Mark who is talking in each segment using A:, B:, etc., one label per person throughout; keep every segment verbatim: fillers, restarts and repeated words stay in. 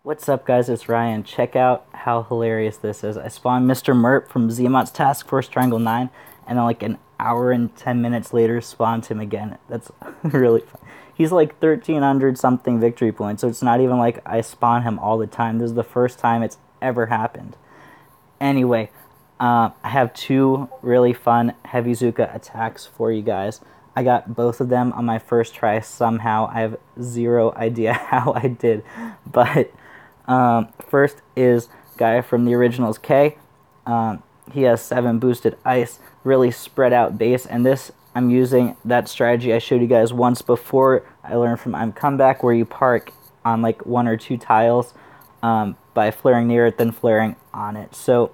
A: What's up, guys? It's Ryan. Check out how hilarious this is. I spawned Mister Merp from Zmot's Task Force Triangle nine, and then like an hour and ten minutes later spawned him again. That's really fun. He's like thirteen hundred something victory points, so it's not even like I spawn him all the time. This is the first time it's ever happened. Anyway, uh, I have two really fun heavy Zooka attacks for you guys. I got both of them on my first try somehow. I have zero idea how I did, but um, first is guy from the originals K. Um, he has seven boosted ice, really spread out base, and this I'm using that strategy I showed you guys once before. I learned from I'm Comeback, where you park on like one or two tiles um, by flaring near it, then flaring on it. So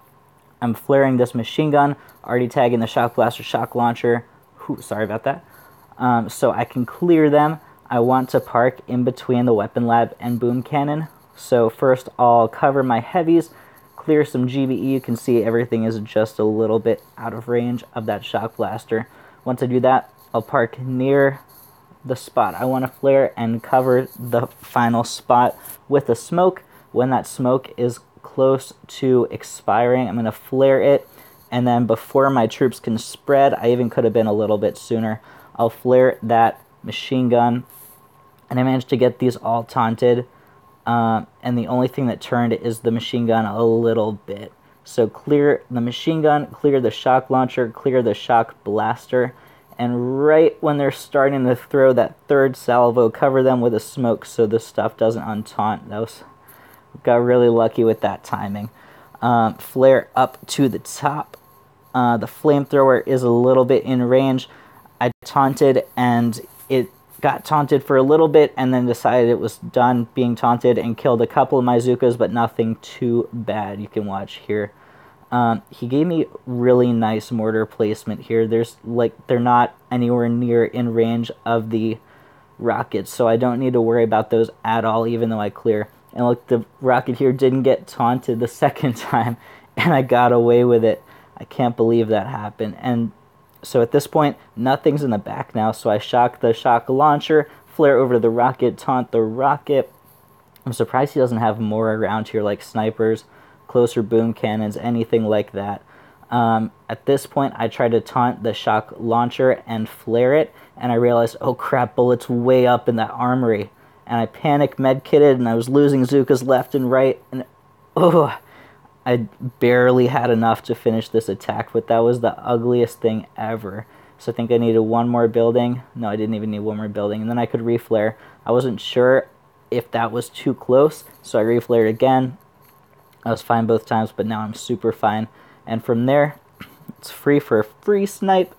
A: I'm flaring this machine gun, already tagging the shock blaster, shock launcher. Ooh, sorry about that. Um, so I can clear them. I want to park in between the weapon lab and boom cannon. So first I'll cover my heavies, clear some G B E. You can see everything is just a little bit out of range of that shock blaster. Once I do that, I'll park near the spot I want to flare and cover the final spot with a smoke. When that smoke is close to expiring, I'm going to flare it. And then before my troops can spread, I even could have been a little bit sooner, I'll flare that machine gun. And I managed to get these all taunted. Uh, and the only thing that turned is the machine gun a little bit. So clear the machine gun, clear the shock launcher, clear the shock blaster. And right when they're starting to throw that third salvo, cover them with a smoke so the stuff doesn't untaunt. That was, got really lucky with that timing. Um, flare up to the top. Uh, the flamethrower is a little bit in range. I taunted and it got taunted for a little bit and then decided it was done being taunted and killed a couple of my Zookas, but nothing too bad. You can watch here. Um, he gave me really nice mortar placement here. There's like they're not anywhere near in range of the rockets, so I don't need to worry about those at all, even though I clear. And look, the rocket here didn't get taunted the second time, and I got away with it. I can't believe that happened. And so at this point, nothing's in the back now, so I shock the shock launcher, flare over to the rocket, taunt the rocket. I'm surprised he doesn't have more around here, like snipers, closer boom cannons, anything like that. Um, at this point, I tried to taunt the shock launcher and flare it, and I realized, oh crap, bullets way up in that armory. And I panic medkitted, and I was losing Zookas left and right, and oh, I barely had enough to finish this attack, but that was the ugliest thing ever. So I think I needed one more building. No, I didn't even need one more building, and then I could reflare. I wasn't sure if that was too close, so I reflared again. I was fine both times, but now I'm super fine. And from there, it's free for a free snipe.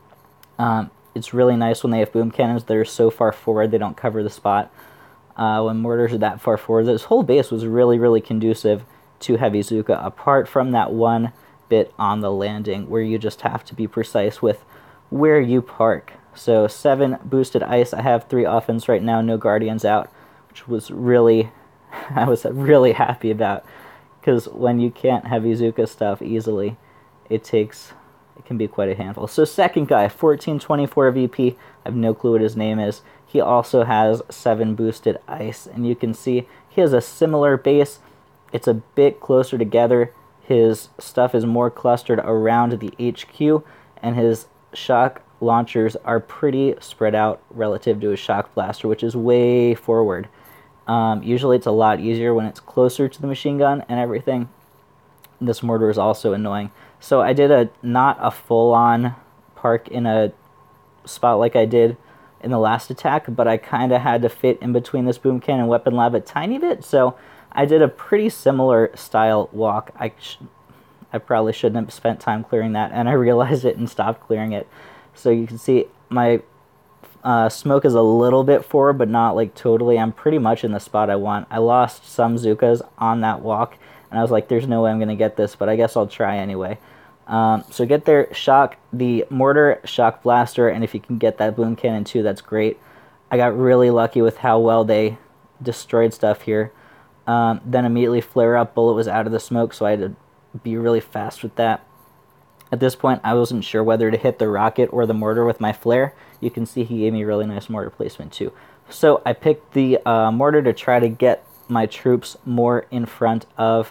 A: Um, it's really nice when they have boom cannons that are so far forward they don't cover the spot. Uh, when mortars are that far forward, this whole base was really, really conducive to heavy Zooka, apart from that one bit on the landing where you just have to be precise with where you park. So seven boosted ice. I have three offense right now, no guardians out, which was really, I was really happy about, because when you can't heavy Zooka stuff easily, it takes, it can be quite a handful. So second guy, fourteen twenty-four V P. I have no clue what his name is. He also has seven boosted ice, and you can see he has a similar base. It's a bit closer together. His stuff is more clustered around the H Q, and his shock launchers are pretty spread out relative to his shock blaster, which is way forward. Um, usually it's a lot easier when it's closer to the machine gun and everything. This mortar is also annoying. So I did a not a full-on park in a spot like I did in the last attack, but I kind of had to fit in between this boom cannon and weapon lab a tiny bit, so I did a pretty similar style walk. I, sh I probably shouldn't have spent time clearing that, and I realized it and stopped clearing it. So you can see my uh, smoke is a little bit forward, but not like totally. I'm pretty much in the spot I want. I lost some Zookas on that walk, and I was like, there's no way I'm going to get this, but I guess I'll try anyway. Um, so get there, shock the mortar, shock blaster, and if you can get that boom cannon too, that's great. I got really lucky with how well they destroyed stuff here. Um, then immediately flare up, bullet was out of the smoke, so I had to be really fast with that. At this point, I wasn't sure whether to hit the rocket or the mortar with my flare. You can see he gave me really nice mortar placement too. So I picked the uh, mortar to try to get my troops more in front of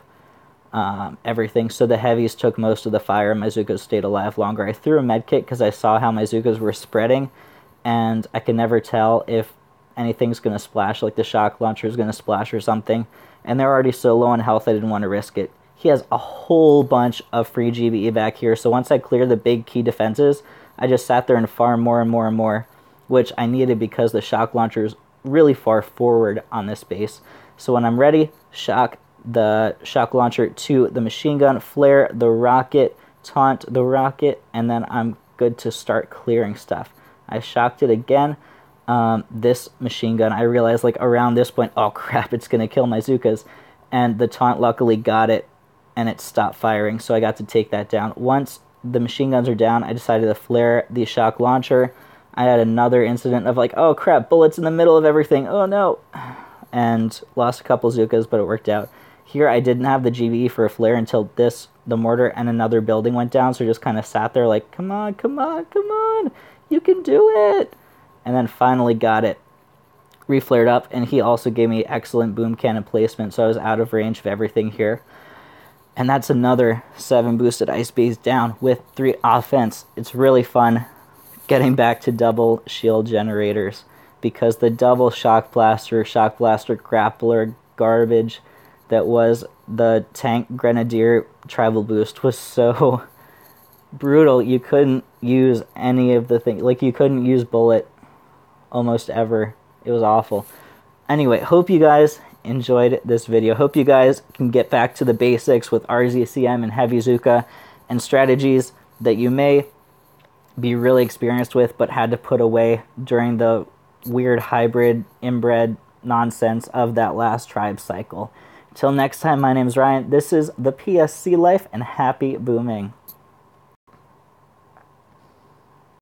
A: um, everything. So the heavies took most of the fire, and my Zookas stayed alive longer. I threw a med kit because I saw how my Zookas were spreading, and I could never tell if anything's going to splash, like the shock launcher is going to splash or something. And they're already so low on health, I didn't want to risk it. He has a whole bunch of free G B E back here, so once I cleared the big key defenses, I just sat there and farmed more and more and more, which I needed because the shock launcher is really far forward on this base. So when I'm ready, shock the shock launcher to the machine gun, flare the rocket, taunt the rocket, and then I'm good to start clearing stuff. I shocked it again. Um, this machine gun, I realized like around this point, oh crap, it's going to kill my Zookas. And the taunt luckily got it, and it stopped firing, so I got to take that down. Once the machine guns are down, I decided to flare the shock launcher. I had another incident of like, oh crap, bullets in the middle of everything, oh no. And lost a couple Zookas, but it worked out. Here I didn't have the G B E for a flare until this, the mortar and another building went down, so I just kind of sat there like, come on, come on, come on, you can do it. And then finally got it reflared up, and he also gave me excellent boom cannon placement, so I was out of range of everything here. And that's another seven boosted ice base down with three offense. It's really fun getting back to double shield generators, because the double shock blaster, shock blaster grappler garbage that was the tank grenadier tribal boost was so brutal. You couldn't use any of the things, like you couldn't use bullet almost ever. It was awful. Anyway, hope you guys enjoyed this video. Hope you guys can get back to the basics with R Z C M and Heavy Zooka, and strategies that you may be really experienced with but had to put away during the weird hybrid inbred nonsense of that last tribe cycle. Till next time, my name's Ryan. This is the P S C Life, and happy booming.